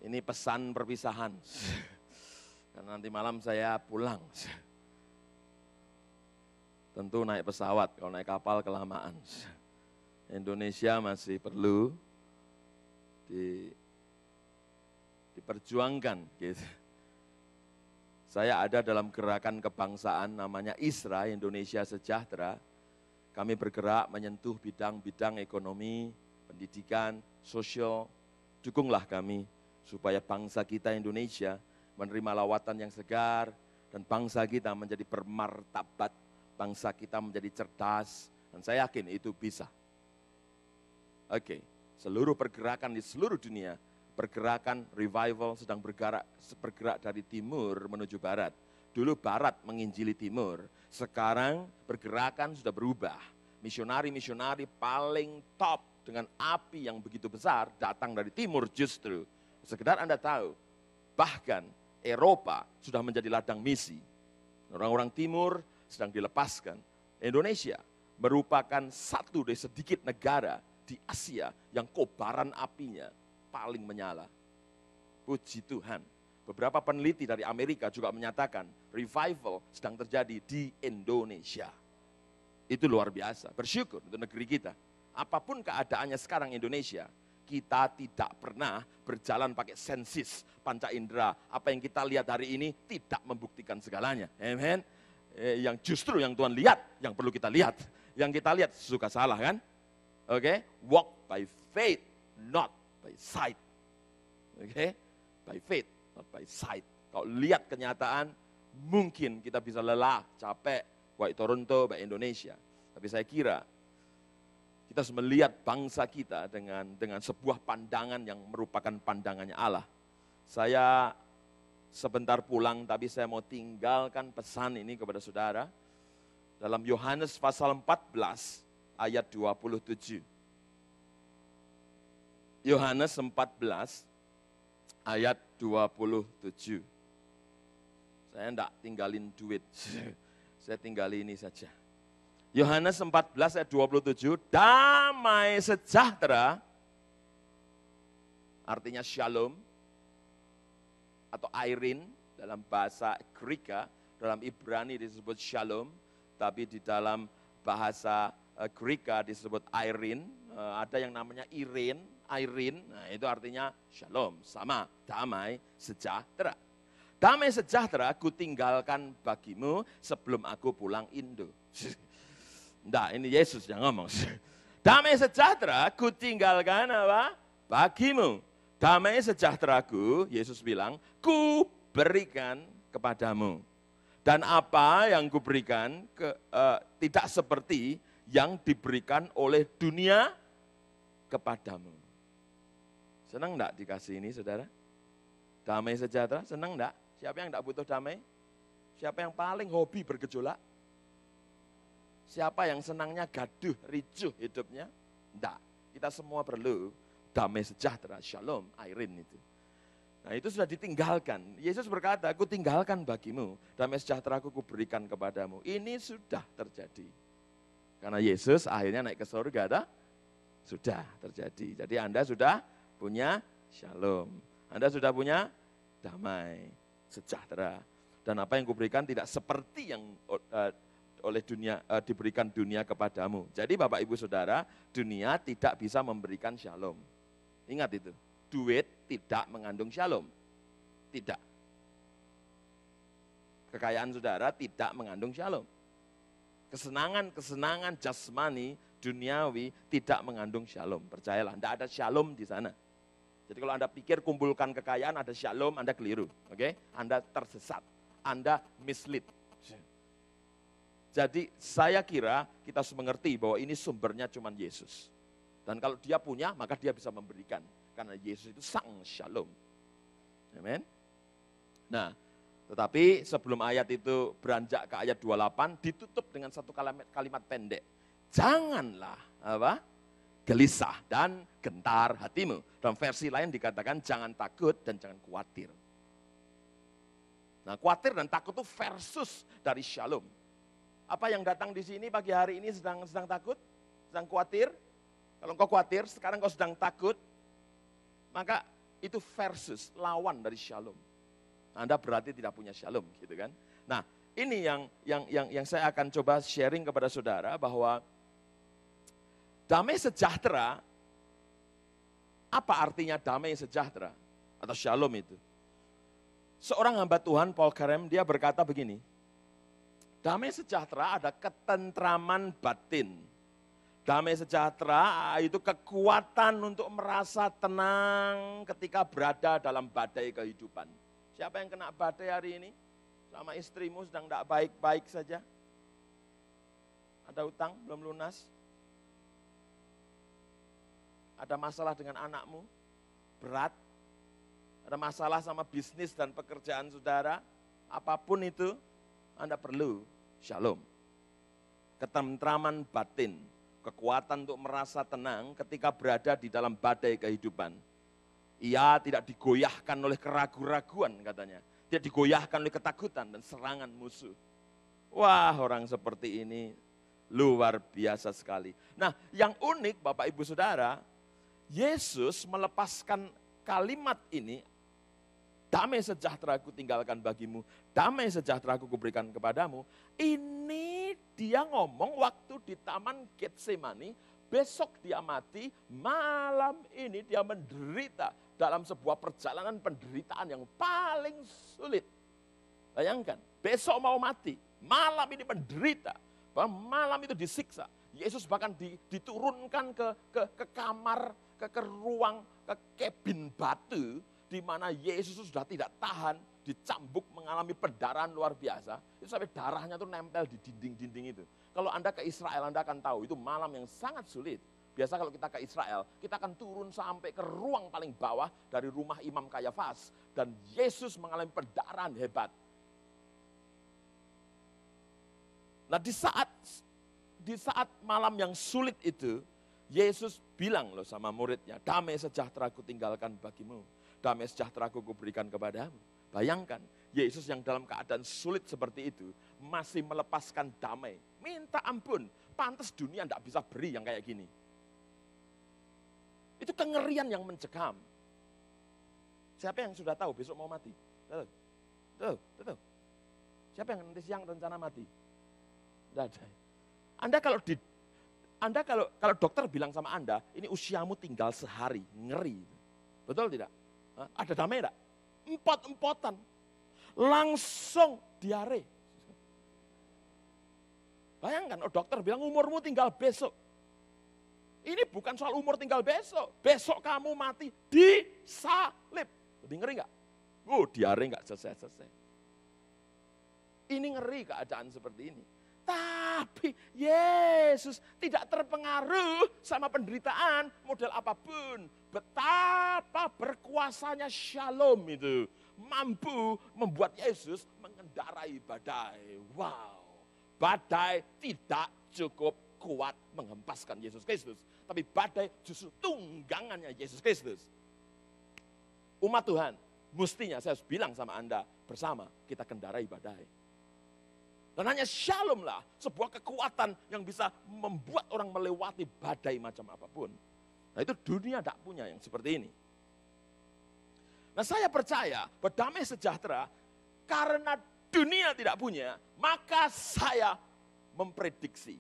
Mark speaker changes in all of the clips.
Speaker 1: Ini pesan perpisahan. Karena nanti malam saya pulang. Tentu naik pesawat, kalau naik kapal kelamaan. Indonesia masih perlu diperjuangkan. Gitu. Saya ada dalam gerakan kebangsaan namanya ISRA, Indonesia Sejahtera. Kami bergerak menyentuh bidang-bidang ekonomi, pendidikan, sosial. Dukunglah kami supaya bangsa kita Indonesia menerima lawatan yang segar dan bangsa kita menjadi bermartabat, bangsa kita menjadi cerdas, dan saya yakin itu bisa. Oke, seluruh pergerakan di seluruh dunia, pergerakan revival sedang bergerak dari timur menuju barat. Dulu barat menginjili timur, sekarang pergerakan sudah berubah. Misionari-misionari paling top dengan api yang begitu besar datang dari timur justru. Sekedar Anda tahu, bahkan Eropa sudah menjadi ladang misi. Orang-orang timur sedang dilepaskan. Indonesia merupakan satu dari sedikit negara di Asia yang kobaran apinya paling menyala. Puji Tuhan. Beberapa peneliti dari Amerika juga menyatakan revival sedang terjadi di Indonesia. Itu luar biasa. Bersyukur untuk negeri kita. Apapun keadaannya sekarang Indonesia, kita tidak pernah berjalan pakai sensis, panca indera. Apa yang kita lihat hari ini tidak membuktikan segalanya. Amen. Yang justru yang Tuhan lihat, yang perlu kita lihat. Yang kita lihat suka salah kan? Oke, walk by faith, not by sight. Oke, by faith, not by sight. Kalau lihat kenyataan, mungkin kita bisa lelah, capek, baik Toronto, baik Indonesia. Tapi saya kira kita harus melihat bangsa kita dengan sebuah pandangan yang merupakan pandangannya Allah. Saya sebentar pulang, tapi saya mau tinggalkan pesan ini kepada saudara. Dalam Yohanes pasal 14 ayat 27. Yohanes 14 ayat 27. Saya enggak tinggalin duit, saya tinggali ini saja. Yohanes 14 ayat 27, damai sejahtera, artinya shalom, atau airin dalam bahasa Greka, dalam Ibrani disebut shalom, tapi di dalam bahasa Greka disebut airin, ada yang namanya airin, nah itu artinya shalom, sama damai sejahtera. Damai sejahtera ku tinggalkan bagimu sebelum aku pulang Indo. Nah, ini Yesus yang ngomong. Damai sejahtera ku tinggalkan apa? Bagimu. Damai sejahteraku, Yesus bilang, ku berikan kepadamu. Dan apa yang ku berikan tidak seperti yang diberikan oleh dunia kepadamu. Senang enggak dikasih ini, saudara? Damai sejahtera, senang enggak? Siapa yang enggak butuh damai? Siapa yang paling hobi bergejolak? Siapa yang senangnya gaduh, ricuh hidupnya? Enggak, kita semua perlu damai sejahtera, shalom, airin itu. Nah itu sudah ditinggalkan. Yesus berkata, aku tinggalkan bagimu, damai sejahtera aku berikan kepadamu. Ini sudah terjadi. Karena Yesus akhirnya naik ke surga, sudah terjadi. Jadi Anda sudah punya shalom. Anda sudah punya damai sejahtera. Dan apa yang kuberikan tidak seperti yang oleh dunia diberikan dunia kepadamu. Jadi Bapak Ibu Saudara, dunia tidak bisa memberikan shalom. Ingat itu, duit tidak mengandung shalom. Tidak. Kekayaan saudara tidak mengandung shalom. Kesenangan jasmani, duniawi tidak mengandung shalom. Percayalah, tidak ada shalom di sana. Jadi kalau Anda pikir kumpulkan kekayaan ada shalom, Anda keliru. Oke? Anda tersesat, Anda mislead. Jadi saya kira kita harus mengerti bahwa ini sumbernya cuma Yesus. Dan kalau dia punya, maka dia bisa memberikan. Karena Yesus itu sang shalom. Amin. Nah, tetapi sebelum ayat itu beranjak ke ayat 28, ditutup dengan satu kalimat pendek. Janganlah gelisah dan gentar hatimu. Dalam versi lain dikatakan jangan takut dan jangan khawatir. Nah, khawatir dan takut itu versus dari shalom. Apa yang datang di sini pagi hari ini sedang takut, sedang khawatir? Kalau engkau khawatir, sekarang engkau sedang takut, maka itu versus lawan dari shalom. Anda berarti tidak punya shalom, gitu kan? Nah, ini yang saya akan coba sharing kepada saudara bahwa damai sejahtera, apa artinya damai sejahtera atau shalom itu? Seorang hamba Tuhan, Paul Carem, dia berkata begini, damai sejahtera ada ketentraman batin. Damai sejahtera itu kekuatan untuk merasa tenang ketika berada dalam badai kehidupan. Siapa yang kena badai hari ini? Sama istrimu sedang tidak baik-baik saja? Ada utang belum lunas? Ada masalah dengan anakmu? Berat? Ada masalah sama bisnis dan pekerjaan saudara? Apapun itu, Anda perlu shalom. Ketentraman batin, kekuatan untuk merasa tenang ketika berada di dalam badai kehidupan. Ia tidak digoyahkan oleh keraguan-raguan katanya. Tidak digoyahkan oleh ketakutan dan serangan musuh. Wah, orang seperti ini luar biasa sekali. Nah, yang unik Bapak Ibu Saudara, Yesus melepaskan kalimat ini, damai sejahtera aku tinggalkan bagimu, damai sejahtera aku kuberikan kepadamu. Ini dia ngomong waktu di Taman Getsemani, besok dia mati, malam ini dia menderita dalam sebuah perjalanan penderitaan yang paling sulit. Bayangkan, besok mau mati, malam ini menderita, malam itu disiksa. Yesus bahkan diturunkan ke kamar, ke ruang, ke kabin batu, di mana Yesus sudah tidak tahan, dicambuk mengalami pendarahan luar biasa. Itu sampai darahnya tuh nempel di dinding-dinding itu. Kalau Anda ke Israel, Anda akan tahu itu malam yang sangat sulit. Biasa kalau kita ke Israel, kita akan turun sampai ke ruang paling bawah dari rumah Imam Kayafas. Dan Yesus mengalami pendarahan hebat. Nah di saat malam yang sulit itu, Yesus bilang loh sama muridnya, damai sejahtera aku tinggalkan bagimu. Damai sejahtera aku berikan kepadamu. Bayangkan, Yesus yang dalam keadaan sulit seperti itu, masih melepaskan damai. Minta ampun, pantas dunia tidak bisa beri yang kayak gini. Itu kengerian yang mencekam. Siapa yang sudah tahu besok mau mati? Tahu. Siapa yang nanti siang rencana mati? Tidak ada. Anda kalau dokter bilang sama Anda, ini usiamu tinggal sehari, ngeri. Betul tidak? Ada damai tidak? Empot-empotan. Langsung diare. Bayangkan, dokter bilang umurmu tinggal besok. Ini bukan soal umur tinggal besok. Besok kamu mati disalib. Lebih ngeri enggak? Diare enggak selesai-selesai. Ini ngeri keadaan seperti ini. Tapi Yesus tidak terpengaruh sama penderitaan model apapun. Betapa berkuasanya shalom itu. Mampu membuat Yesus mengendarai badai. Wow, badai tidak cukup kuat menghempaskan Yesus Kristus. Tapi badai justru tunggangannya Yesus Kristus. Umat Tuhan, mestinya saya harus bilang sama Anda, bersama kita kendarai badai. Dan hanya shalom lah, sebuah kekuatan yang bisa membuat orang melewati badai macam apapun. Nah itu dunia tidak punya yang seperti ini. Nah saya percaya berdamai sejahtera, karena dunia tidak punya, maka saya memprediksi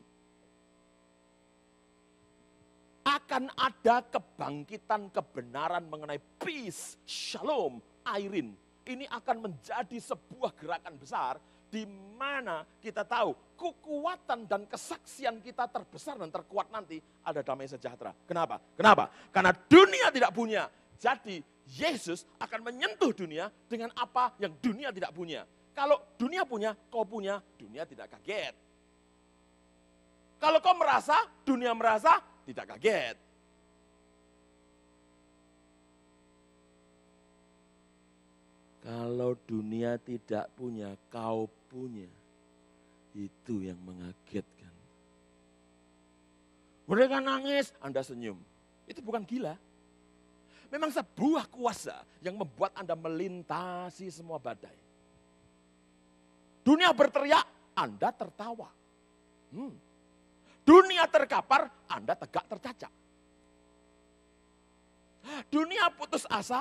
Speaker 1: akan ada kebangkitan kebenaran mengenai peace, shalom, airin. Ini akan menjadi sebuah gerakan besar di mana kita tahu kekuatan dan kesaksian kita terbesar dan terkuat nanti ada damai sejahtera. Kenapa? Karena dunia tidak punya. Jadi Yesus akan menyentuh dunia dengan apa yang dunia tidak punya. Kalau dunia punya, kau punya, dunia tidak kaget. Kalau kau merasa, dunia merasa, tidak kaget. Kalau dunia tidak punya, kau punya. Itu yang mengagetkan. Mereka nangis, Anda senyum. Itu bukan gila. Memang sebuah kuasa yang membuat Anda melintasi semua badai. Dunia berteriak, Anda tertawa. Dunia terkapar, Anda tegak tercacak. Dunia putus asa,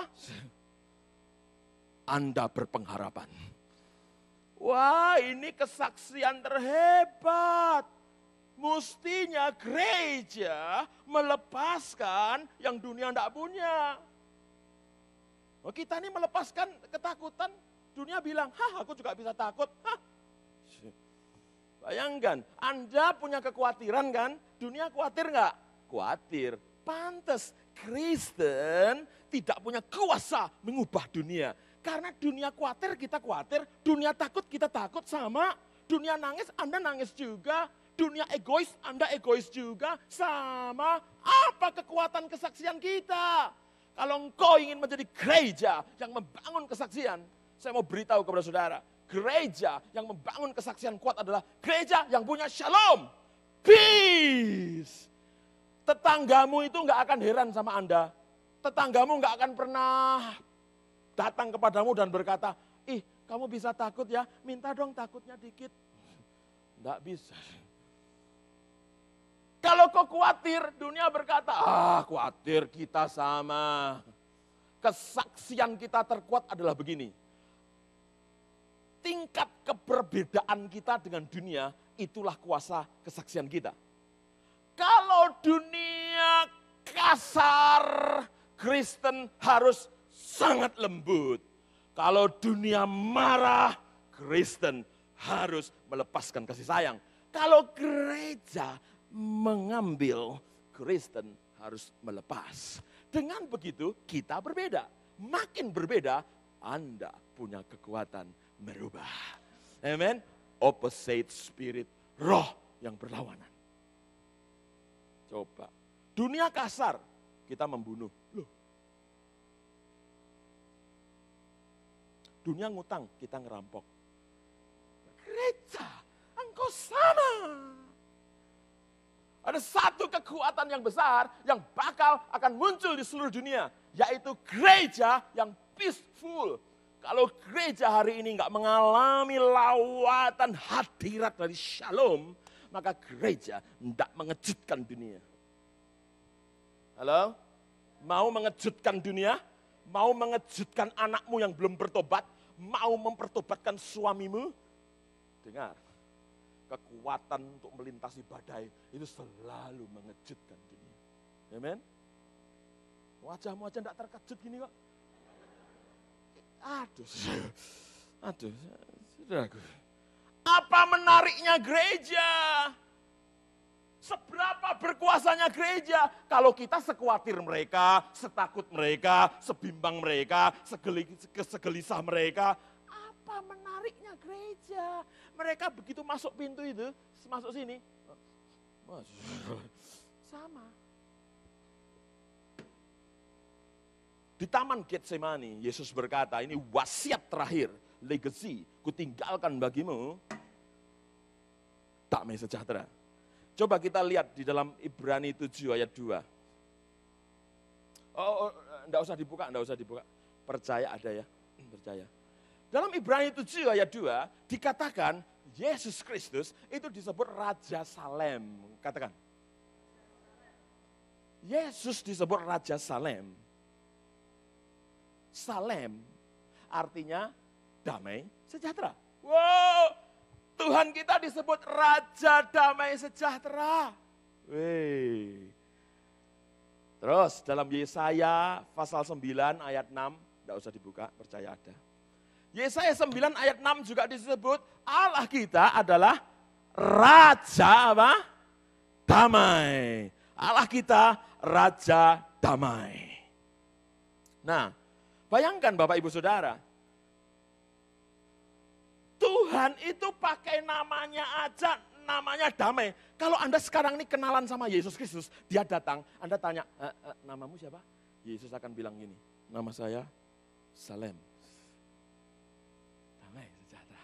Speaker 1: Anda berpengharapan. Wah, ini kesaksian terhebat. Mestinya gereja melepaskan yang dunia tidak punya. Oh, kita ini melepaskan ketakutan. Dunia bilang, aku juga bisa takut. Bayangkan, Anda punya kekhawatiran kan? Dunia khawatir nggak? Khawatir. Pantes Kristen tidak punya kuasa mengubah dunia. Karena dunia khawatir, kita khawatir. Dunia takut, kita takut sama. Dunia nangis, Anda nangis juga. Dunia egois, Anda egois juga. Sama. Apa kekuatan kesaksian kita? Kalau engkau ingin menjadi gereja yang membangun kesaksian, saya mau beritahu kepada saudara, gereja yang membangun kesaksian kuat adalah gereja yang punya shalom, peace. Tetanggamu itu nggak akan heran sama Anda. Tetanggamu nggak akan pernah datang kepadamu dan berkata, kamu bisa takut ya, minta dong takutnya dikit. Nggak bisa. Kalau kau khawatir, dunia berkata, khawatir kita sama. Kesaksian kita terkuat adalah begini. Tingkat keberbedaan kita dengan dunia, itulah kuasa kesaksian kita. Kalau dunia kasar, Kristen harus sangat lembut. Kalau dunia marah, Kristen harus melepaskan kasih sayang. Kalau gereja mengambil, Kristen harus melepas. Dengan begitu kita berbeda. Makin berbeda, Anda punya kekuatan merubah. Amen. Opposite spirit, roh yang berlawanan. Coba, dunia kasar, kita membunuh. Loh. Dunia ngutang, kita ngerampok. Gereja, engkau sama. Ada satu kekuatan yang besar yang bakal akan muncul di seluruh dunia. Yaitu gereja yang peaceful. Kalau gereja hari ini nggak mengalami lawatan hadirat dari shalom, maka gereja tidak mengejutkan dunia. Halo? Mau mengejutkan dunia? Mau mengejutkan anakmu yang belum bertobat? Mau mempertobatkan suamimu? Dengar. Kekuatan untuk melintasi badai itu selalu mengejutkan dunia. Amen. Wajahmu aja tidak terkejut gini kok. Aduh, saudaraku. Apa menariknya gereja? Seberapa berkuasanya gereja? Kalau kita sekuatir mereka, setakut mereka, sebimbang mereka, segelisah mereka. Apa menariknya gereja? Mereka begitu masuk pintu itu, masuk sini, sama. Di Taman Getsemani, Yesus berkata, ini wasiat terakhir, legacy, kutinggalkan bagimu, damai sejahtera. Coba kita lihat di dalam Ibrani 7 ayat 2. Enggak usah dibuka. Percaya ada ya, percaya. Dalam Ibrani 7 ayat 2 dikatakan Yesus Kristus itu disebut Raja Salem. Katakan. Yesus disebut Raja Salem. Salem artinya damai sejahtera. Wow, Tuhan kita disebut Raja Damai Sejahtera. Wih. Terus dalam Yesaya pasal 9 ayat 6, enggak usah dibuka, percaya ada. Yesaya 9 ayat 6 juga disebut Allah kita adalah Raja apa? Damai. Allah kita Raja Damai. Nah, bayangkan Bapak Ibu Saudara. Tuhan itu pakai namanya aja, namanya damai. Kalau Anda sekarang ini kenalan sama Yesus Kristus, dia datang, Anda tanya, namamu siapa? Yesus akan bilang gini, nama saya Salem. Damai sejahtera.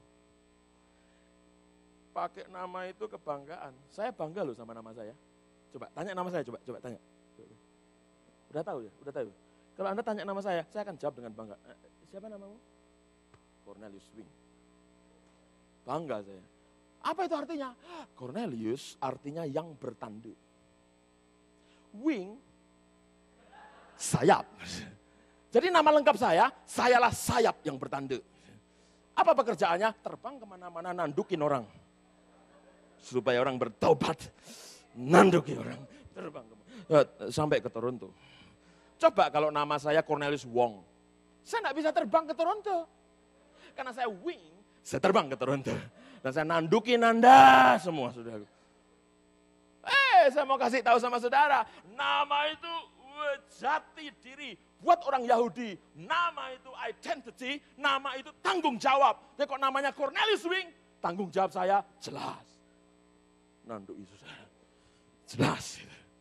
Speaker 1: Pakai nama itu kebanggaan. Saya bangga loh sama nama saya. Coba tanya nama saya, coba tanya. Udah tahu ya? Udah tahu. Kalau Anda tanya nama saya akan jawab dengan bangga. Siapa namamu? Cornelius Wing. Bangga saya. Apa itu artinya? Cornelius artinya yang bertanduk. Wing sayap. Jadi nama lengkap saya, sayalah sayap yang bertanduk. Apa pekerjaannya? Terbang kemana-mana nandukin orang. Supaya orang bertobat, nanduki orang. Terbang sampai ke Toronto. Coba kalau nama saya Cornelius Wong. Saya enggak bisa terbang ke Toronto. Karena saya wing, saya terbang ke Toronto. Dan saya nandukin Anda semua, saudara. Saya mau kasih tahu sama saudara, nama itu jati diri. Buat orang Yahudi, nama itu identity, nama itu tanggung jawab. Jadi kok namanya Cornelius Wing, tanggung jawab saya jelas. Nanduk itu saudara, jelas.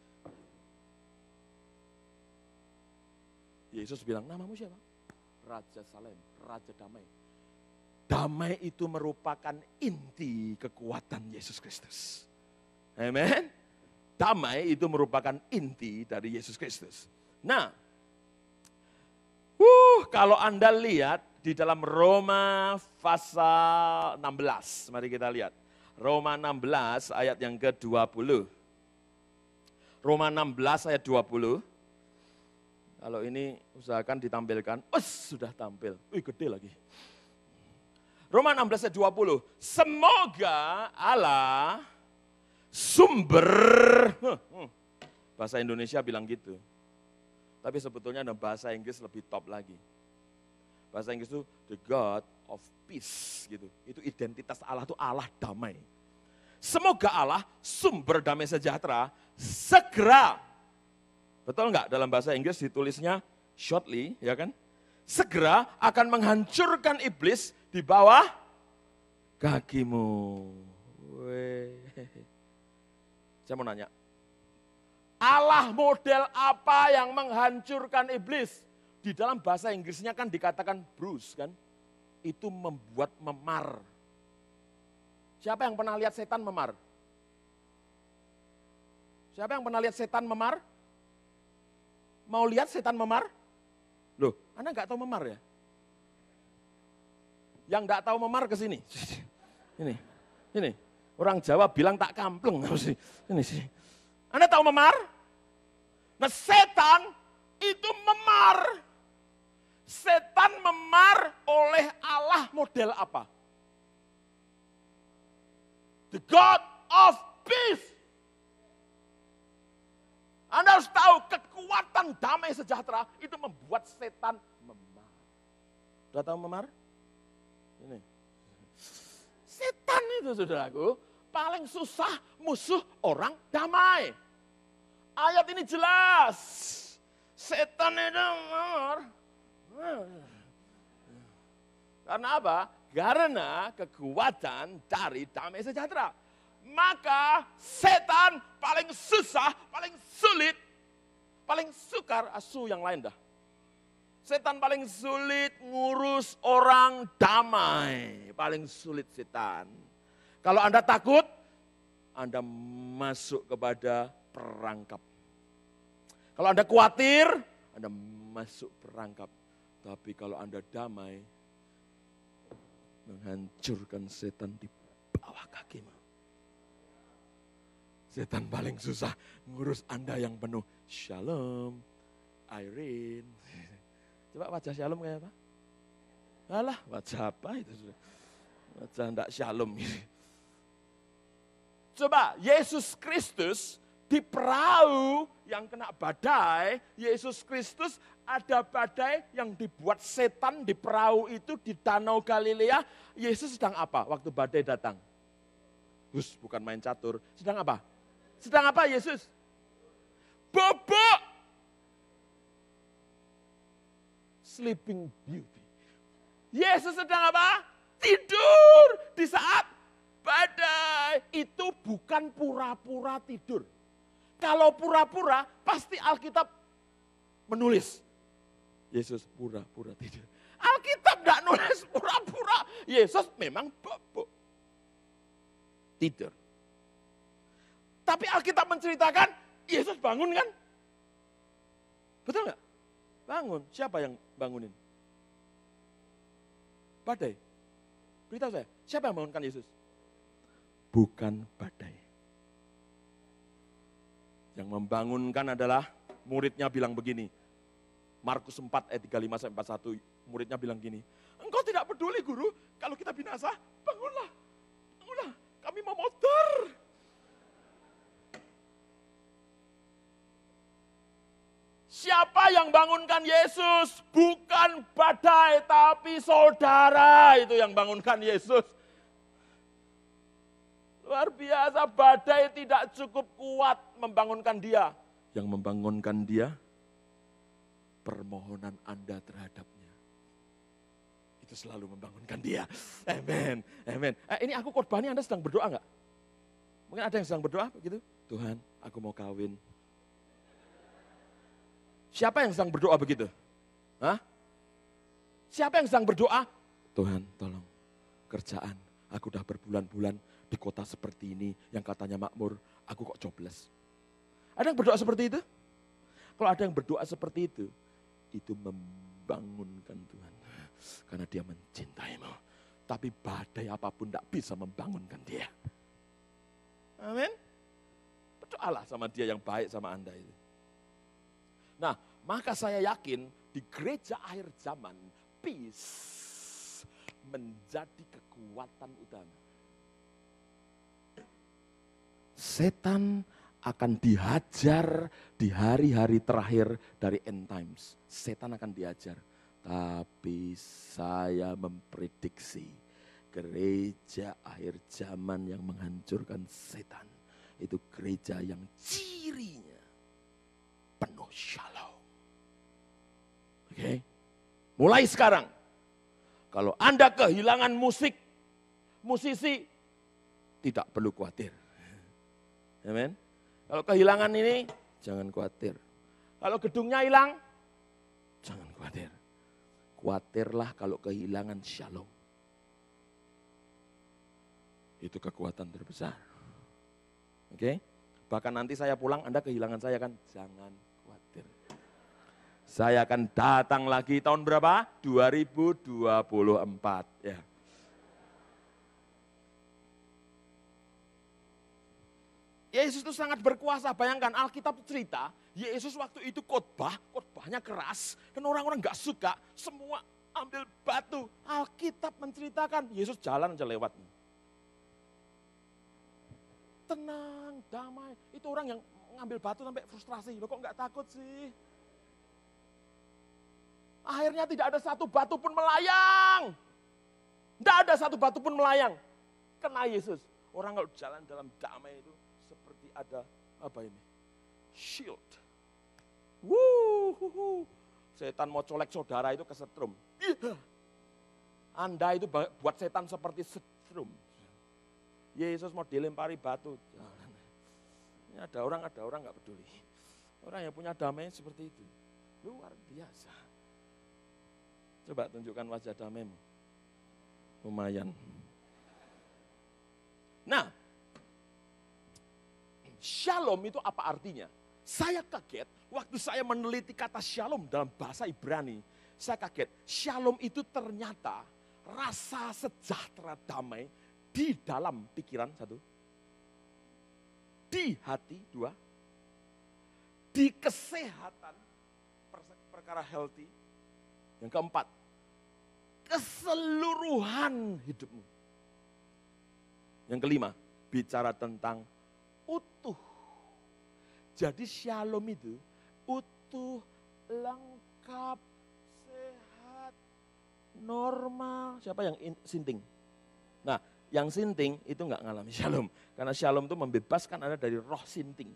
Speaker 1: Yesus bilang, namamu siapa? Raja Salem, Raja Damai. Damai itu merupakan inti kekuatan Yesus Kristus. Amen. Damai itu merupakan inti dari Yesus Kristus. Nah, kalau Anda lihat di dalam Roma pasal 16, mari kita lihat. Roma 16 ayat yang ke-20. Roma 16 ayat 20. Kalau ini usahakan ditampilkan. Sudah tampil. Gede lagi. Roma 16 ayat 20. Semoga Allah sumber. Bahasa Indonesia bilang gitu. Tapi sebetulnya ada bahasa Inggris lebih top lagi. Bahasa Inggris itu the God of peace gitu. Itu identitas Allah itu Allah damai. Semoga Allah sumber damai sejahtera segera. Betul enggak dalam bahasa Inggris ditulisnya shortly, ya kan? Segera akan menghancurkan iblis di bawah kakimu. Saya mau nanya. Allah model apa yang menghancurkan iblis? Di dalam bahasa Inggrisnya kan dikatakan bruise kan. Itu membuat memar. Siapa yang pernah lihat setan memar? Siapa yang pernah lihat setan memar? Mau lihat setan memar? Loh, Anda nggak tahu memar ya? Yang nggak tahu memar ke sini. Ini. Orang Jawa bilang tak kampleng. Ini sih. Anda tahu memar? Nah, setan itu memar. Setan memar oleh Allah model apa? The God of peace. Anda harus tahu kekuatan damai sejahtera itu membuat setan memar. Sudah tahu memar? Ini. Setan itu saudaraku paling susah musuh orang damai. Ayat ini jelas. Setan itu memar. Karena apa? Karena kekuatan dari damai sejahtera. Maka setan paling susah, paling sulit, paling sukar, asu yang lain dah. Setan paling sulit ngurus orang damai. Paling sulit setan. Kalau Anda takut, Anda masuk kepada perangkap. Kalau Anda khawatir, Anda masuk perangkap. Tapi kalau Anda damai, menghancurkan setan di bawah kakimu. Setan paling susah ngurus Anda yang penuh shalom, Irene. Coba wajah shalom kayak apa? Alah, wajah apa itu? Wajah enggak shalom. Coba Yesus Kristus di perahu yang kena badai, Yesus Kristus ada badai yang dibuat setan di perahu itu di Danau Galilea. Yesus sedang apa waktu badai datang? Bukan main catur. Sedang apa? Sedang apa Yesus? Bobok. Sleeping Beauty. Yesus sedang apa? Tidur di saat badai. Itu bukan pura-pura tidur. Kalau pura-pura pasti Alkitab menulis. Yesus pura-pura tidur. Alkitab tidak nulis pura-pura. Yesus memang bobok. Tidur. Tapi Alkitab menceritakan Yesus bangun kan? Betul nggak? Bangun. Siapa yang bangunin? Badai. Beritahu saya, siapa yang bangunkan Yesus? Bukan badai. Yang membangunkan adalah muridnya bilang begini, Markus 4 ayat 35-41, muridnya bilang gini, engkau tidak peduli guru, kalau kita binasa, bangunlah, kami mau motor. Siapa yang bangunkan Yesus? Bukan badai, tapi saudara itu yang bangunkan Yesus. Luar biasa, badai tidak cukup kuat membangunkan dia. Yang membangunkan dia, permohonan Anda terhadapnya. Itu selalu membangunkan dia. Amin, amin. Ini aku khotbahnya, Anda sedang berdoa enggak? Mungkin ada yang sedang berdoa begitu. Tuhan, aku mau kawin. Siapa yang sedang berdoa begitu? Hah? Siapa yang sedang berdoa? Tuhan, tolong kerjaan. Aku udah berbulan-bulan di kota seperti ini yang katanya makmur, aku kok jobless. Ada yang berdoa seperti itu? Kalau ada yang berdoa seperti itu membangunkan Tuhan. Karena dia mencintaimu. Tapi badai apapun tidak bisa membangunkan dia. Amin. Berdoalah sama dia yang baik sama Anda itu. Nah, maka saya yakin di gereja akhir zaman, peace menjadi kekuatan utama. Setan akan dihajar di hari-hari terakhir dari end times. Setan akan dihajar. Tapi saya memprediksi gereja akhir zaman yang menghancurkan setan. Itu gereja yang cirinya penuh shalom. Oke? Mulai sekarang, kalau Anda kehilangan musisi, tidak perlu khawatir. Amin. Kalau kehilangan ini, jangan khawatir. Kalau gedungnya hilang, jangan khawatir. Khawatirlah kalau kehilangan shalom. Itu kekuatan terbesar. Oke? Bahkan nanti saya pulang, Anda kehilangan saya kan? Jangan khawatir. Saya akan datang lagi tahun berapa? 2024. Ya. Yesus itu sangat berkuasa. Bayangkan Alkitab cerita, Yesus waktu itu khotbahnya keras, dan orang-orang gak suka, semua ambil batu. Alkitab menceritakan, Yesus jalan aja lewat. Tenang, damai. Itu orang yang ngambil batu sampai frustrasi. Loh kok gak takut sih? Akhirnya tidak ada satu batu pun melayang. Tidak ada satu batu pun melayang. Kena Yesus. Orang kalau jalan dalam damai itu seperti ada apa ini? Shield. Setan mau colek saudara itu kesetrum. Anda itu buat setan seperti setrum. Yesus mau dilempari batu. Ini ada orang nggak peduli. Orang yang punya damai seperti itu. Luar biasa. Coba tunjukkan wajah damaimu. Lumayan. Nah, shalom itu apa artinya? Saya kaget waktu saya meneliti kata shalom dalam bahasa Ibrani. Saya kaget, shalom itu ternyata rasa sejahtera damai di dalam pikiran, satu. Di hati, dua. Di kesehatan, perkara healthy. Yang keempat, keseluruhan hidupmu. Yang kelima, bicara tentang utuh. Jadi shalom itu utuh, lengkap, sehat, normal. Siapa yang sinting? Nah, yang sinting itu enggak ngalami shalom. Karena shalom itu membebaskan Anda dari roh sinting.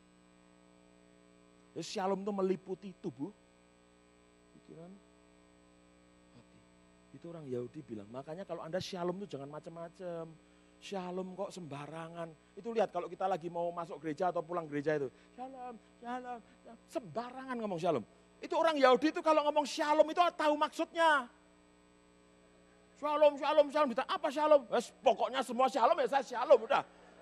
Speaker 1: Jadi shalom itu meliputi tubuh, pikiran, hati. Itu orang Yahudi bilang, makanya kalau Anda shalom itu jangan macam-macam. Shalom kok sembarangan. Itu lihat kalau kita lagi mau masuk gereja atau pulang gereja itu. Shalom, shalom, shalom. Sembarangan ngomong shalom. Itu orang Yahudi itu kalau ngomong shalom itu tahu maksudnya. Shalom, shalom, shalom. Ditanya, apa shalom? Pokoknya semua shalom ya saya shalom udah.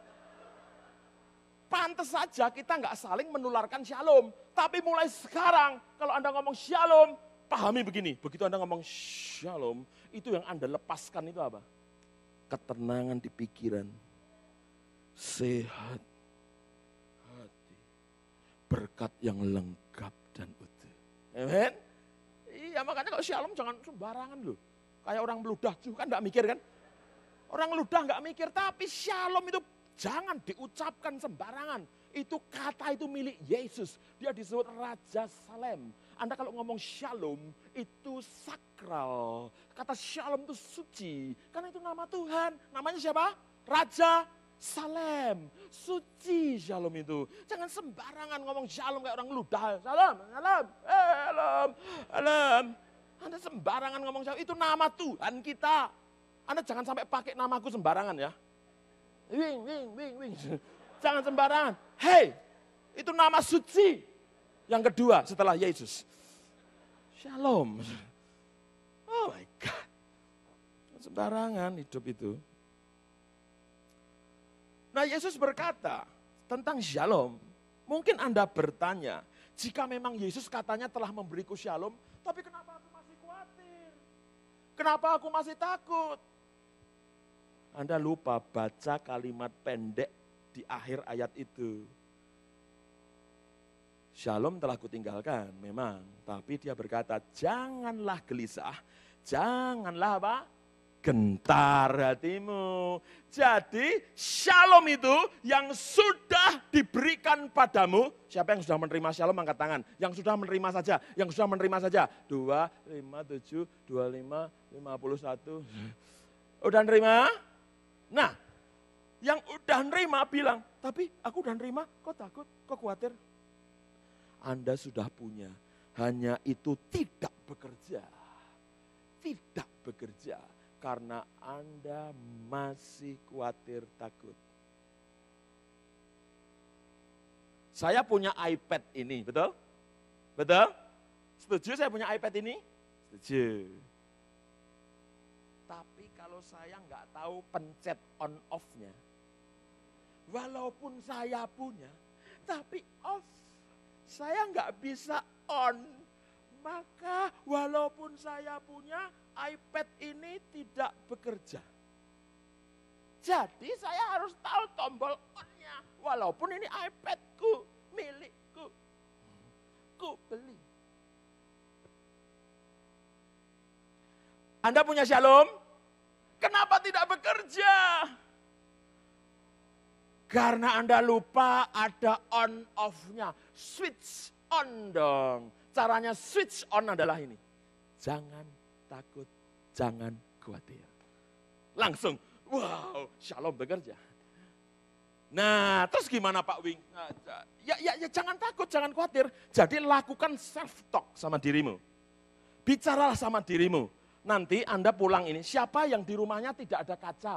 Speaker 1: Pantes saja kita nggak saling menularkan shalom. Tapi mulai sekarang kalau Anda ngomong shalom, pahami begini. Begitu Anda ngomong shalom, itu yang Anda lepaskan itu apa? Ketenangan di pikiran, sehat hati, berkat yang lengkap dan utuh. Amen. Iya, makanya kalau shalom jangan sembarangan loh. Kayak orang meludah juga kan nggak mikir kan. Orang meludah nggak mikir, tapi shalom itu jangan diucapkan sembarangan. Itu kata itu milik Yesus. Dia disebut Raja Salem. Anda kalau ngomong shalom itu sakral. Kata shalom itu suci. Karena itu nama Tuhan. Namanya siapa? Raja Salem. Suci shalom itu. Jangan sembarangan ngomong shalom kayak orang ludah. Shalom, shalom, shalom, shalom. Anda sembarangan ngomong shalom. Itu nama Tuhan kita. Anda jangan sampai pakai namaku sembarangan ya. Wing, wing, wing, wing. Jangan sembarangan. Hei, itu nama suci. Yang kedua setelah Yesus. Shalom. Oh my God. Sembarangan hidup itu. Nah Yesus berkata tentang shalom. Mungkin Anda bertanya, jika memang Yesus katanya telah memberiku shalom, tapi kenapa aku masih khawatir? Kenapa aku masih takut? Anda lupa baca kalimat pendek di akhir ayat itu. Shalom telah kutinggalkan, memang. Tapi dia berkata, janganlah gelisah, janganlah apa? Gentar hatimu. Jadi shalom itu yang sudah diberikan padamu. Siapa yang sudah menerima shalom angkat tangan. Yang sudah menerima saja, yang sudah menerima saja. 2, 5, 7, 25, 51. Udah nerima? Nah, yang udah nerima bilang, tapi aku udah nerima, kok takut, kok khawatir? Anda sudah punya, hanya itu tidak bekerja. Tidak bekerja, karena Anda masih khawatir takut. Saya punya iPad ini, betul? Betul? Setuju saya punya iPad ini? Setuju. Tapi kalau saya nggak tahu pencet on off-nya, walaupun saya punya, tapi off. Saya nggak bisa on, maka walaupun saya punya iPad ini tidak bekerja. Jadi saya harus tahu tombol on-nya, walaupun ini iPadku, milikku, ku beli. Anda punya shalom? Kenapa tidak bekerja? Karena Anda lupa ada on off-nya. Switch on dong. Caranya switch on adalah ini. Jangan takut, jangan khawatir. Langsung, wow, shalom bekerja. Nah, terus gimana Pak Wing? Ya jangan takut, jangan khawatir. Jadi lakukan self-talk sama dirimu. Bicaralah sama dirimu. Nanti Anda pulang ini, siapa yang di rumahnya tidak ada kaca?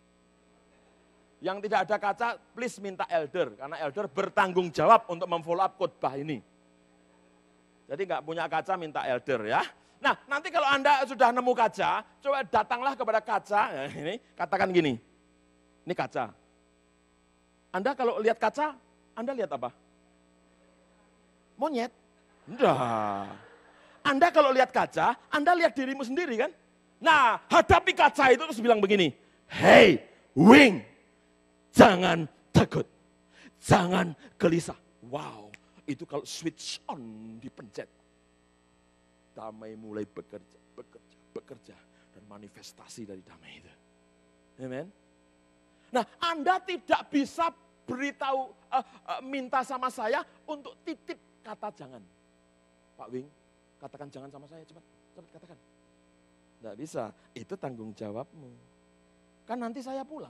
Speaker 1: Yang tidak ada kaca, please minta elder. Karena elder bertanggung jawab untuk memfollow up khotbah ini. Jadi nggak punya kaca, minta elder ya. Nah, nanti kalau Anda sudah nemu kaca, coba datanglah kepada kaca. Nah, ini katakan gini, ini kaca. Anda kalau lihat kaca, Anda lihat apa? Monyet? Enggak. Anda kalau lihat kaca, Anda lihat dirimu sendiri kan? Nah, hadapi kaca itu terus bilang begini, hey, Wing, jangan takut, jangan gelisah. Wow, itu kalau switch on dipencet, damai mulai bekerja, dan manifestasi dari damai itu. Amen. Nah, Anda tidak bisa beritahu, minta sama saya untuk titip kata jangan. Pak Wing, katakan jangan sama saya, cepat katakan. Tidak bisa, itu tanggung jawabmu. Kan nanti saya pulang.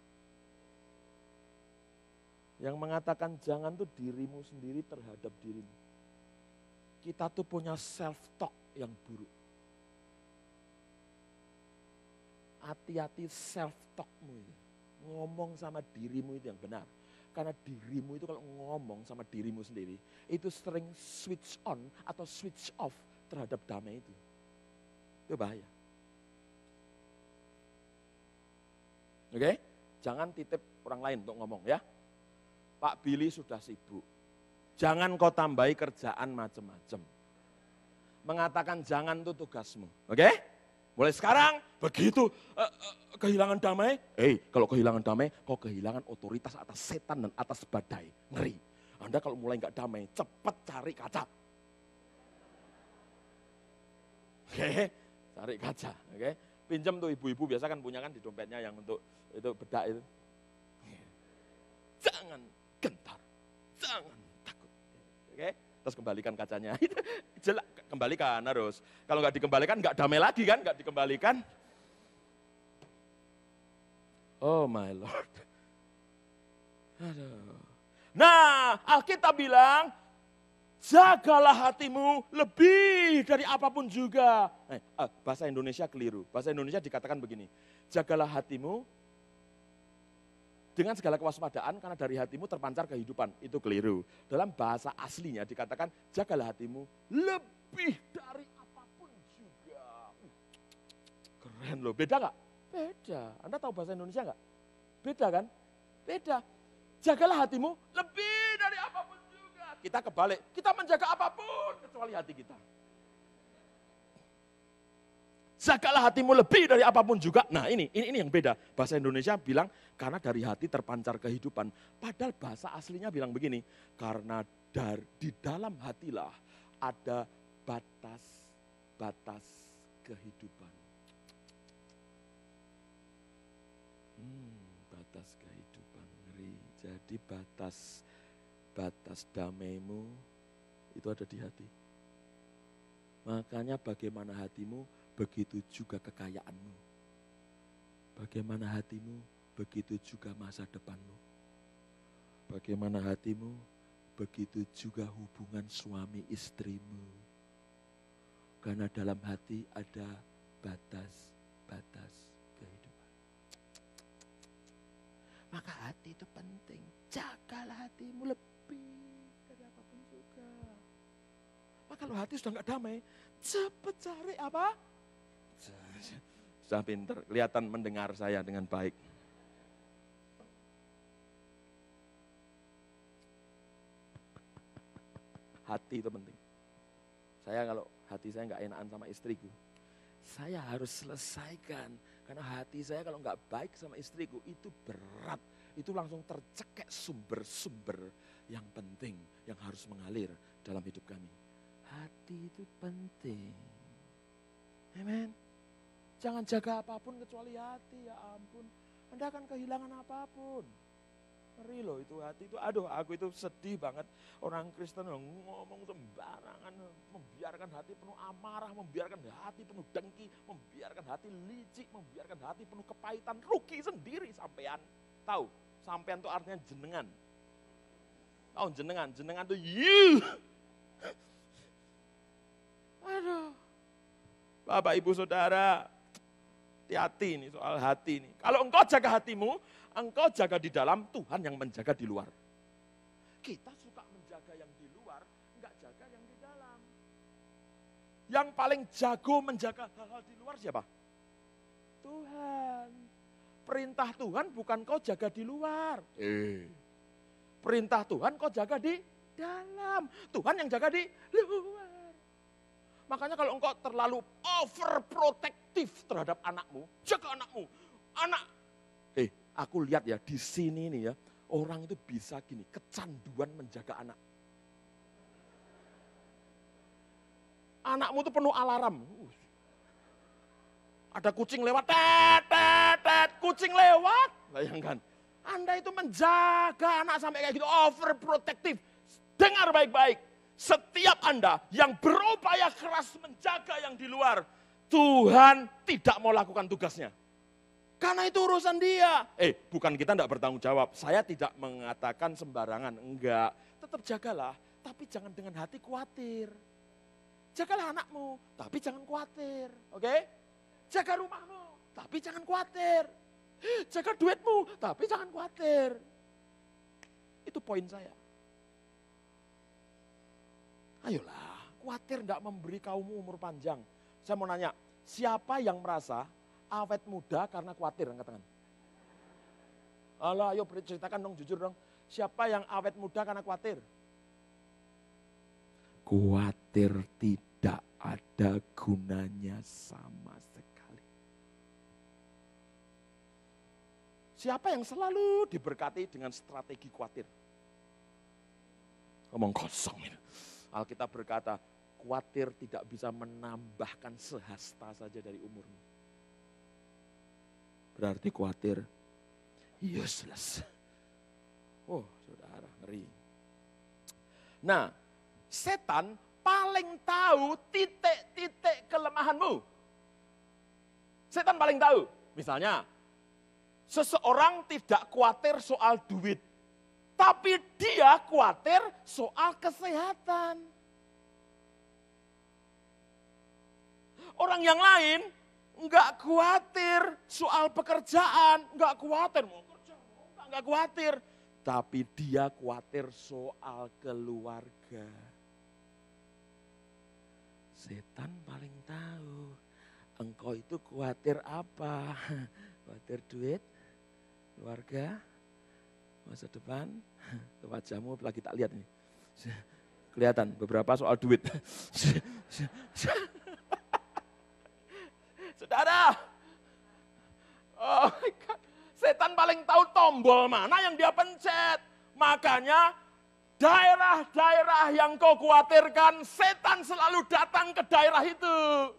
Speaker 1: Yang mengatakan jangan tuh dirimu sendiri terhadap dirimu. Kita tuh punya self-talk yang buruk. Hati-hati self-talkmu itu. Ngomong sama dirimu itu yang benar. Karena dirimu itu kalau ngomong sama dirimu sendiri, itu sering switch on atau switch off terhadap damai itu. Itu bahaya. Oke? Jangan titip orang lain untuk ngomong ya. Pak Billy sudah sibuk. Jangan kau tambahi kerjaan macam-macam. Mengatakan jangan itu tugasmu. Oke? Mulai sekarang, begitu kehilangan damai. Kalau kehilangan damai, kau kehilangan otoritas atas setan dan atas badai. Ngeri. Anda kalau mulai nggak damai, cepat cari kaca. Oke, cari kaca. Oke, pinjam tuh ibu-ibu biasa kan punya kan di dompetnya yang untuk itu bedak itu. Jangan gentar, jangan takut. Oke, terus kembalikan kacanya. Jelek, kembalikan harus. Kalau nggak dikembalikan nggak damai lagi kan, nggak dikembalikan. Oh my Lord. Aduh. Nah, Alkitab bilang, jagalah hatimu lebih dari apapun juga. Bahasa Indonesia keliru. Bahasa Indonesia dikatakan begini, jagalah hatimu dengan segala kewaspadaan karena dari hatimu terpancar kehidupan. Itu keliru. Dalam bahasa aslinya dikatakan, jagalah hatimu lebih dari apapun juga. Keren loh, beda nggak? Beda. Anda tahu bahasa Indonesia nggak? Beda kan? Beda. Jagalah hatimu lebih dari apapun juga. Kita kebalik, kita menjaga apapun kecuali hati kita. Jagalah hatimu lebih dari apapun juga. Nah ini yang beda. Bahasa Indonesia bilang karena dari hati terpancar kehidupan. Padahal bahasa aslinya bilang begini. Karena di dalam hatilah ada batas-batas kehidupan. Batas kehidupan, ngeri. Jadi batas damaimu itu ada di hati. Makanya bagaimana hatimu, begitu juga kekayaanmu. Bagaimana hatimu, begitu juga masa depanmu. Bagaimana hatimu, begitu juga hubungan suami istrimu. Karena dalam hati ada batas-batas kehidupan. Maka hati itu penting. Jagalah hatimu lebih dari apapun juga. Maka kalau hati sudah enggak damai, cepat cari apa? Sudah pinter, kelihatan mendengar saya dengan baik. Hati itu penting. Saya kalau hati saya enggak enakan sama istriku, saya harus selesaikan. Karena hati saya kalau enggak baik sama istriku, itu berat. Itu langsung tercekek sumber-sumber yang penting, yang harus mengalir dalam hidup kami. Hati itu penting. Amen. Jangan jaga apapun kecuali hati, ya ampun. Anda akan kehilangan apapun. Ngeri loh itu hati itu. Aduh, aku itu sedih banget. Orang Kristen ngomong sembarangan, membiarkan hati penuh amarah, membiarkan hati penuh dengki, membiarkan hati licik, membiarkan hati penuh kepahitan. Rugi sendiri sampean. Tahu, sampean itu artinya jenengan. Tahu jenengan tuh you. Aduh. Bapak, Ibu, Saudara, hati-hati nih soal hati nih. Kalau engkau jaga hatimu, engkau jaga di dalam, Tuhan yang menjaga di luar. Kita suka menjaga yang di luar, enggak jaga yang di dalam. Yang paling jago menjaga hal-hal di luar siapa? Tuhan. Perintah Tuhan bukan kau jaga di luar. Perintah Tuhan kau jaga di dalam. Tuhan yang jaga di luar. Makanya kalau engkau terlalu overprotective terhadap anakmu, jaga anakmu. Aku lihat ya di sini nih ya, orang itu bisa gini, kecanduan menjaga anak. Anakmu itu penuh alarm. Ada kucing lewat, kucing lewat. Bayangkan, Anda itu menjaga anak sampai kayak gitu, overprotective. Dengar baik-baik, setiap Anda yang berupaya keras menjaga yang di luar, Tuhan tidak mau lakukan tugasnya. Karena itu urusan dia. Bukan kita tidak bertanggung jawab. Saya tidak mengatakan sembarangan, enggak. Tetap jagalah, tapi jangan dengan hati khawatir. Jagalah anakmu, tapi jangan khawatir. Oke? Jaga rumahmu, tapi jangan khawatir. Jaga duitmu, tapi jangan khawatir. Itu poin saya. Ayolah, khawatir enggak memberi kaummu umur panjang. Saya mau nanya, siapa yang merasa awet muda karena khawatir? Angkat tangan. Alah, ayo ceritakan dong, jujur dong. Siapa yang awet muda karena khawatir? Khawatir tidak ada gunanya sama sekali. Siapa yang selalu diberkati dengan strategi khawatir? Ngomong kosong ini. Alkitab berkata, khawatir tidak bisa menambahkan sehasta saja dari umurmu. Berarti khawatir useless. Oh, saudara, ngeri. Nah, setan paling tahu titik-titik kelemahanmu. Setan paling tahu. Misalnya, seseorang tidak khawatir soal duit, tapi dia khawatir soal kesehatan. Orang yang lain enggak khawatir soal pekerjaan, enggak khawatir mau kerja, enggak khawatir. Tapi dia khawatir soal keluarga. Setan paling tahu, engkau itu khawatir apa? Khawatir duit, keluarga, masa depan. Wajahmu lagi tak lihat nih. Kelihatan beberapa soal duit. Saudara, oh my God, setan paling tahu tombol mana yang dia pencet. Makanya daerah-daerah yang kau khawatirkan, setan selalu datang ke daerah itu.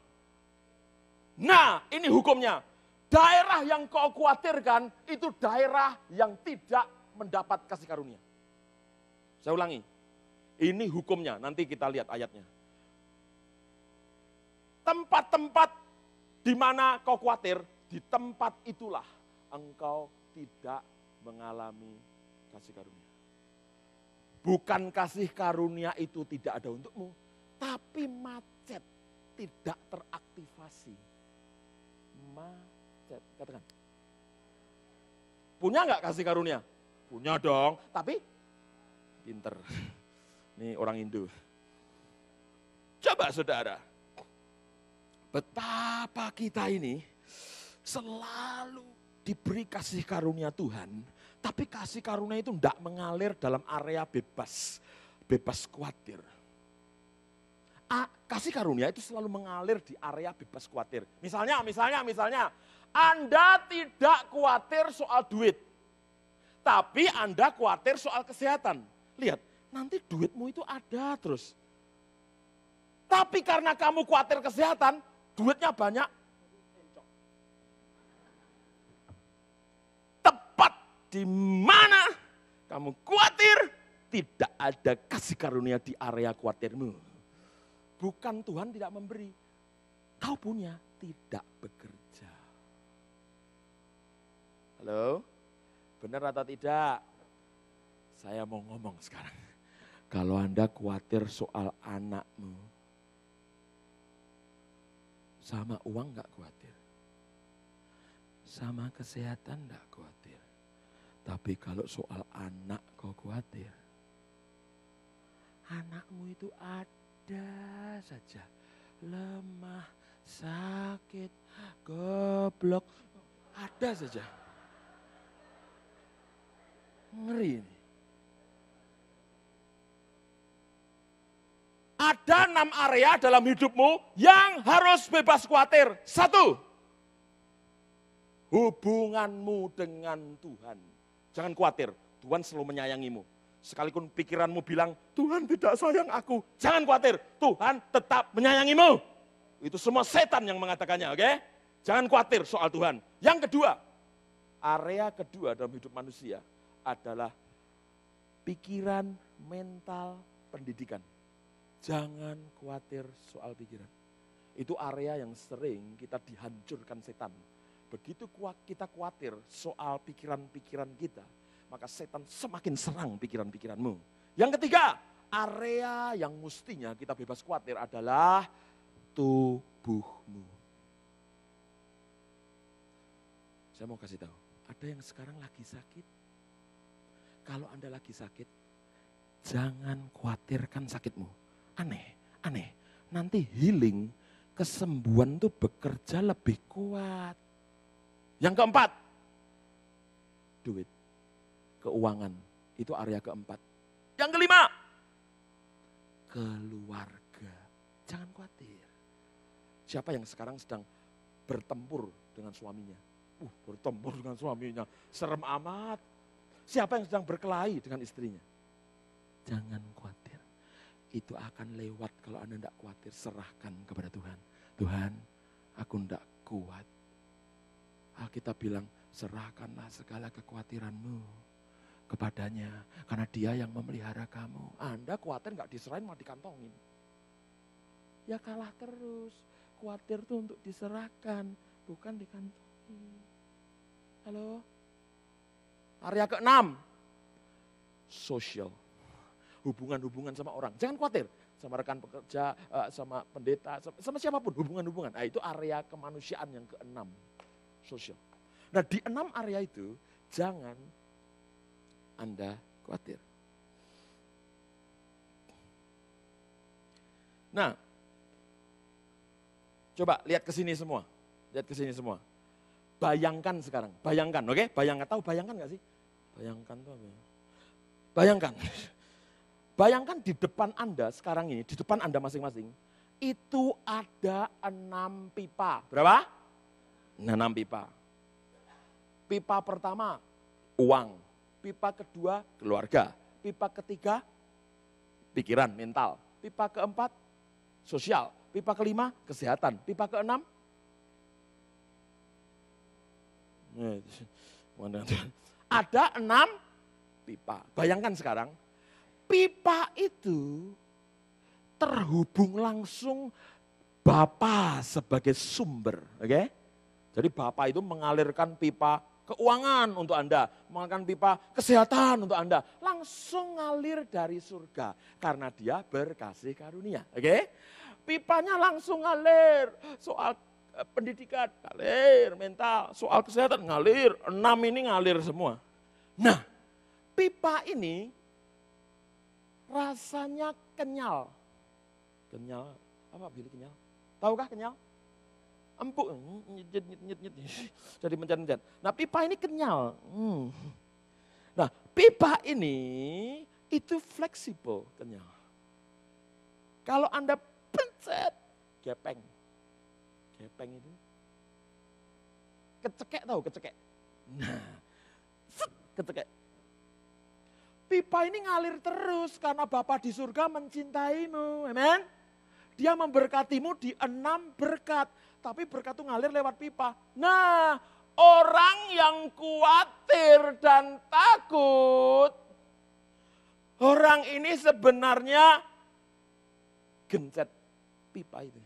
Speaker 1: Nah, ini hukumnya. Daerah yang kau khawatirkan itu daerah yang tidak mendapat kasih karunia. Saya ulangi, ini hukumnya, nanti kita lihat ayatnya. Tempat-tempat di mana kau khawatir, di tempat itulah engkau tidak mengalami kasih karunia. Bukan kasih karunia itu tidak ada untukmu, tapi macet, tidak teraktivasi. Macet, katakan. Punya nggak kasih karunia? Punya dong, tapi pinter. Ini orang Indo. Coba saudara, betapa kita ini selalu diberi kasih karunia Tuhan, tapi kasih karunia itu tidak mengalir dalam area bebas khawatir. Kasih karunia itu selalu mengalir di area bebas khawatir. Misalnya, Anda tidak khawatir soal duit, tapi Anda khawatir soal kesehatan. Lihat, nanti duitmu itu ada terus. Tapi karena kamu khawatir kesehatan, duitnya banyak. Tepat di mana kamu khawatir, tidak ada kasih karunia di area khawatirmu. Bukan Tuhan tidak memberi, kau punya, tidak bekerja. Halo, benar atau tidak? Saya mau ngomong sekarang. Kalau Anda khawatir soal anakmu, sama uang enggak khawatir. Sama kesehatan enggak khawatir. Tapi kalau soal anak kau khawatir. Anakmu itu ada saja. Lemah, sakit, goblok. Ada saja. Ngeri ini. Ada 6 area dalam hidupmu yang harus bebas khawatir. 1, hubunganmu dengan Tuhan. Jangan khawatir, Tuhan selalu menyayangimu. Sekalipun pikiranmu bilang, Tuhan tidak sayang aku. Jangan khawatir, Tuhan tetap menyayangimu. Itu semua setan yang mengatakannya, oke? Jangan khawatir soal Tuhan. Yang kedua, area kedua dalam hidup manusia adalah pikiran, mental, pendidikan. Jangan khawatir soal pikiran. Itu area yang sering kita dihancurkan setan. Begitu kita khawatir soal pikiran-pikiran kita, maka setan semakin serang pikiran-pikiranmu. Yang ketiga, area yang mestinya kita bebas khawatir adalah tubuhmu. Saya mau kasih tahu, ada yang sekarang lagi sakit. Kalau Anda lagi sakit, jangan khawatirkan sakitmu. Aneh. Nanti healing, kesembuhan itu bekerja lebih kuat. Yang keempat, duit, keuangan, itu area keempat. Yang kelima, keluarga. Jangan khawatir. Siapa yang sekarang sedang bertempur dengan suaminya? Bertempur dengan suaminya, serem amat. Siapa yang sedang berkelahi dengan istrinya? Jangan khawatir. itu akan lewat kalau Anda tidak khawatir. Serahkan kepada Tuhan. Tuhan, aku tidak kuat. Alkitab bilang, serahkanlah segala kekhawatiranmu kepadanya. Karena dia yang memelihara kamu. Anda khawatir nggak diserahin, mau dikantongin. Ya kalah terus. Khawatir itu untuk diserahkan, bukan dikantongi. Halo? Area ke-6. Sosial. Hubungan-hubungan sama orang. Jangan khawatir. Sama rekan pekerja, sama pendeta, sama siapapun. Hubungan-hubungan. Nah, itu area kemanusiaan yang ke-6. Sosial. Nah, di 6 area itu, jangan Anda khawatir. Nah, coba lihat ke sini semua. Lihat ke sini semua. Bayangkan sekarang. Bayangkan, oke? Bayangkan. Tahu bayangkan nggak sih? Bayangkan tuh apa? Bayangkan. Bayangkan di depan Anda sekarang ini, di depan Anda masing-masing, itu ada 6 pipa. Berapa? 6 pipa. Pipa pertama, uang. Pipa kedua, keluarga. Pipa ketiga, pikiran, mental. Pipa keempat, sosial. Pipa kelima, kesehatan. Pipa keenam, ada 6 pipa. Bayangkan sekarang, pipa itu terhubung langsung Bapa sebagai sumber. Oke? Jadi Bapa itu mengalirkan pipa keuangan untuk Anda, mengalirkan pipa kesehatan untuk Anda. Langsung ngalir dari surga karena dia berkasih karunia. Oke? Pipanya langsung ngalir. Soal pendidikan ngalir, mental, soal kesehatan ngalir. 6 ini ngalir semua. Nah, pipa ini rasanya kenyal. Kenyal, apa Billy kenyal? Tahukah kenyal? Empuk, nyet. Jadi mencet-mencet. Nah, pipa ini kenyal. Nah, pipa ini itu fleksibel, kenyal. Kalau Anda pencet, gepeng. Gepeng itu. Kecekek tahu, kecekek. Nah, kecekek. Pipa ini ngalir terus karena Bapa di surga mencintaimu. Amen. Dia memberkatimu di 6 berkat. Tapi berkat itu ngalir lewat pipa. Nah, orang yang khawatir dan takut, orang ini sebenarnya gencet pipa itu.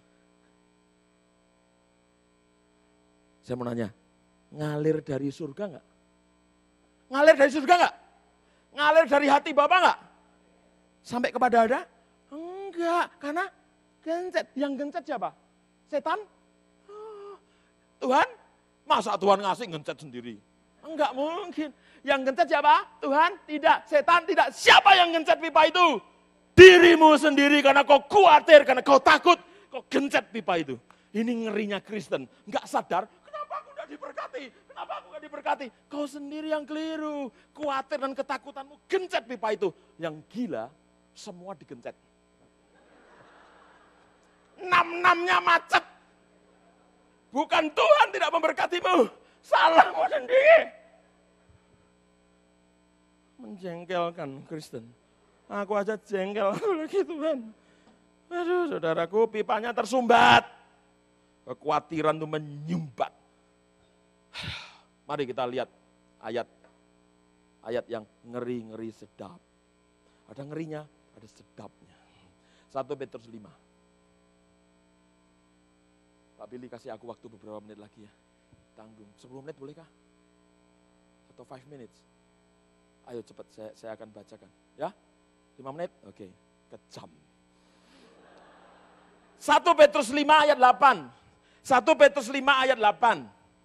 Speaker 1: Saya mau nanya, ngalir dari surga enggak? Ngalir dari surga enggak? Ngalir dari hati Bapak enggak? Sampai kepada Anda? Enggak, karena gencet. Yang gencet siapa? Setan? Tuhan? Masa Tuhan ngasih gencet sendiri? Enggak mungkin. Yang gencet siapa? Tuhan? Tidak. Setan? Tidak. Siapa yang gencet pipa itu? Dirimu sendiri karena kau khawatir, karena kau takut. Kau gencet pipa itu. Ini ngerinya Kristen. Enggak sadar, kenapa aku enggak diberkati? Kenapa aku enggak diberkati? Kau sendiri yang keliru. Khawatir dan ketakutanmu gencet pipa itu. Yang gila, semua digencet. 6-6-nya macet. Bukan Tuhan tidak memberkatimu. Salahmu sendiri. Menjengkelkan Kristen. Aku aja jengkel lagi Tuhan. Aduh saudaraku, pipanya tersumbat. Kekhawatiran itu menyumbat. Mari kita lihat ayat yang ngeri-ngeri sedap. Ada ngerinya, ada sedapnya. 1 Petrus 5. Pak Billy kasih aku waktu beberapa menit lagi ya. Tanggung. 10 menit bolehkah? Atau 5 minutes? Ayo cepat, saya akan bacakan. Ya? 5 menit? Oke. Kejam. 1 Petrus 5 ayat 8. 1 Petrus 5 ayat 8.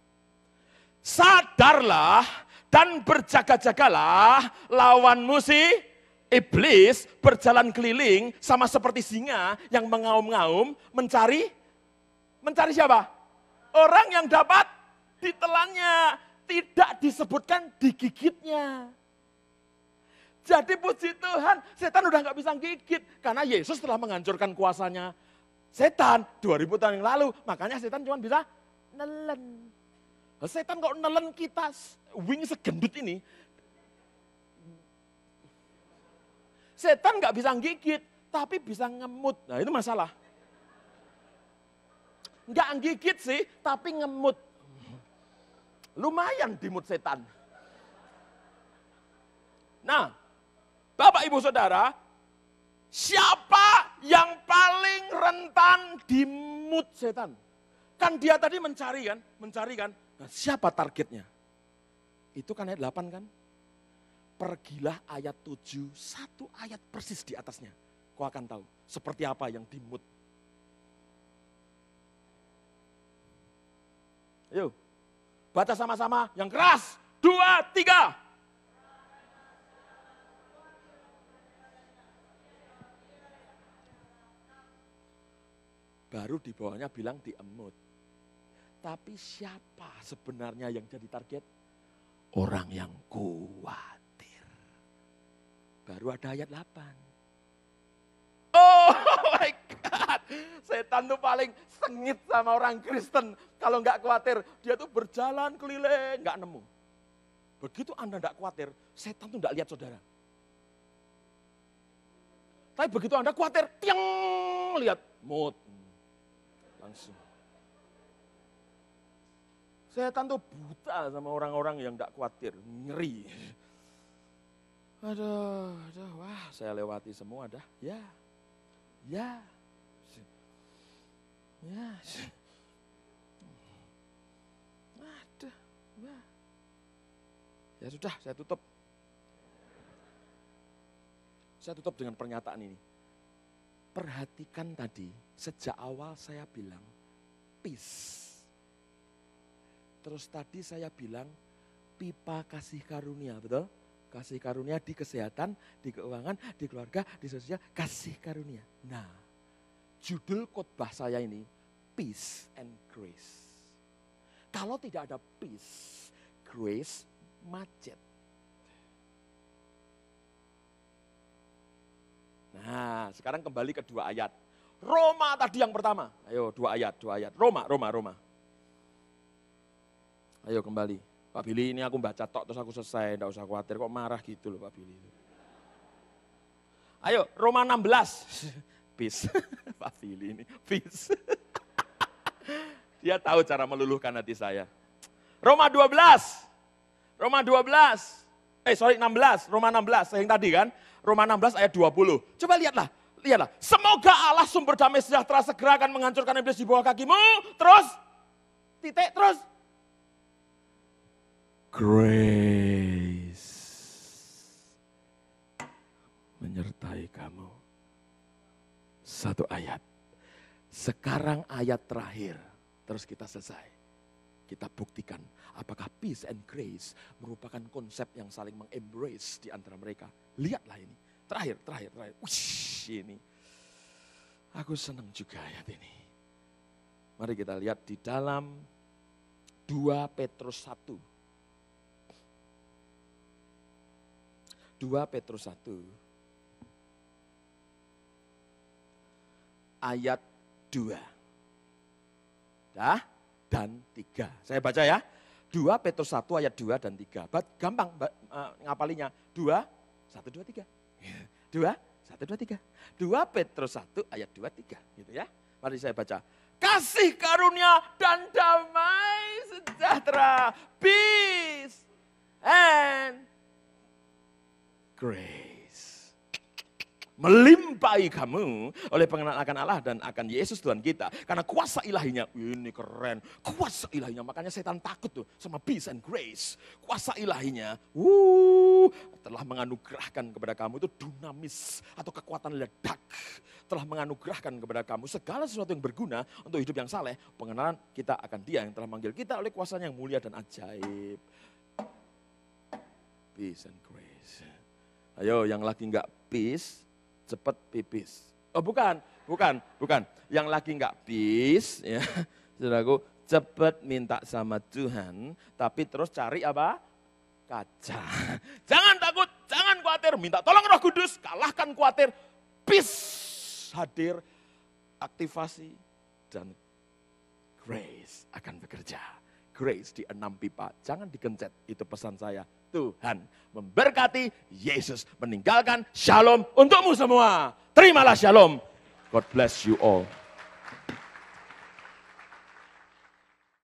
Speaker 1: Sadarlah dan berjaga-jagalah, lawanmu si iblis berjalan keliling sama seperti singa yang mengaum-ngaum mencari siapa? Orang yang dapat ditelannya, tidak disebutkan digigitnya. Jadi puji Tuhan, setan udah gak bisa gigit. Karena Yesus telah menghancurkan kuasanya setan 2000 tahun yang lalu. Makanya setan cuma bisa nelen. Setan kok nelen kita, wing segendut ini. Setan gak bisa gigit. tapi bisa ngemut. Nah itu masalah. Enggak gigit sih, tapi ngemut. Lumayan dimut setan. Nah, Bapak Ibu Saudara, siapa yang paling rentan dimut setan? Kan dia tadi mencari kan. Nah, siapa targetnya? Itu kan ayat 8 kan? Pergilah ayat 7, satu ayat persis di atasnya. Kau akan tahu seperti apa yang dimut. Ayo, baca sama-sama yang keras. 2, 3. Baru di bawahnya bilang diemut. Tapi siapa sebenarnya yang jadi target? Orang yang khawatir. Baru ada ayat 8. Oh my God. Setan tuh paling sengit sama orang Kristen. Kalau nggak khawatir, dia tuh berjalan keliling, nggak nemu. Begitu Anda nggak khawatir, setan tuh nggak lihat saudara. Tapi begitu Anda khawatir, tiang, lihat, mut. Langsung. Setan tuh buta sama orang-orang yang enggak khawatir, ngeri. Aduh, wah saya lewati semua dah. Ya. Aduh, wah. Ya sudah, saya tutup. Saya tutup dengan pernyataan ini. Perhatikan tadi, sejak awal saya bilang, peace. Terus tadi saya bilang, pipa kasih karunia, betul? Kasih karunia di kesehatan, di keuangan, di keluarga, di sosial, kasih karunia. Nah, judul khotbah saya ini, peace and grace. Kalau tidak ada peace, grace, macet. Nah, sekarang kembali ke 2 ayat. Roma tadi yang pertama. Ayo 2 ayat. Roma. Ayo kembali. Pak Billy, ini aku baca tok terus aku selesai. Enggak usah khawatir, kok marah gitu loh Pak Billy. Ayo, Roma 16. Peace. Pak Billy ini, peace. Dia tahu cara meluluhkan hati saya. Roma 16. 16. Roma 16, yang tadi kan. Roma 16 ayat 20. Coba lihatlah. Semoga Allah sumber damai sejahtera segera akan menghancurkan iblis di bawah kakimu. Terus, terus. Grace menyertai kamu. 1 ayat. Sekarang ayat terakhir. Terus kita selesai. Kita buktikan apakah peace and grace merupakan konsep yang saling mengembrace di antara mereka. Lihatlah ini. Terakhir. Ush, ini. Aku senang juga ayat ini. Mari kita lihat di dalam 2 Petrus 1. 2 Petrus 1 ayat 2 dan 3. Saya baca ya. 2 Petrus 1 ayat 2 dan 3. Gampang ngapalinya. 2, 1, 2, 3. 2, 1, 2, 3. 2 Petrus 1 ayat 2, 3. Gitu ya. Mari saya baca. Kasih karunia dan damai sejahtera. Peace and grace. Melimpahi kamu oleh pengenalan akan Allah dan akan Yesus Tuhan kita. Karena kuasa ilahinya, ini keren. Kuasa ilahinya, makanya setan takut tuh sama peace and grace. Kuasa ilahinya, telah menganugerahkan kepada kamu itu dunamis atau kekuatan ledak. Telah menganugerahkan kepada kamu segala sesuatu yang berguna untuk hidup yang saleh. Pengenalan kita akan Dia yang telah manggil kita oleh kuasanya yang mulia dan ajaib. Peace and grace. Ayo yang lagi enggak peace, cepat pipis. Oh bukan. Yang lagi enggak peace, ya, saudaraku, cepat minta sama Tuhan, tapi terus cari apa? Kaca. Jangan takut, jangan khawatir, minta tolong Roh Kudus, kalahkan khawatir. Peace hadir, aktivasi, dan grace akan bekerja. grace di 6 pipa. Jangan dikencet, itu pesan saya. Tuhan memberkati, Yesus meninggalkan shalom untukmu semua. Terimalah shalom. God bless you all.